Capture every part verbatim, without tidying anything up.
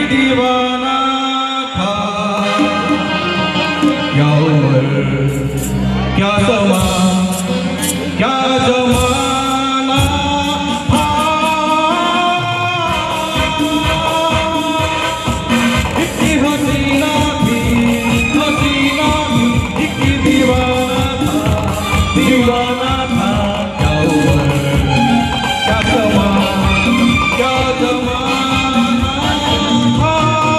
दीवाना था, क्या उम्र क्या समा क्या जमाना था। एक हसीना थी, हसीना थी, एक दीवाना था, दीवाना था, क्या उम्र क्या समा क्या जमाना था।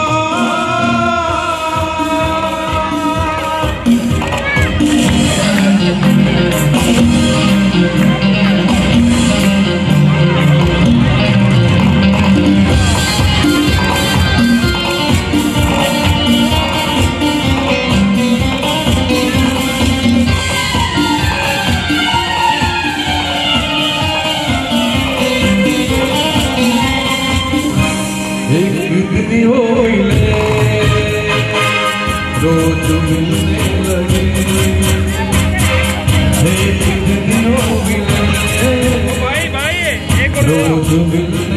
एक हो मिले रोज मिलने लगे, एक दिन हो मिले रोज मिलने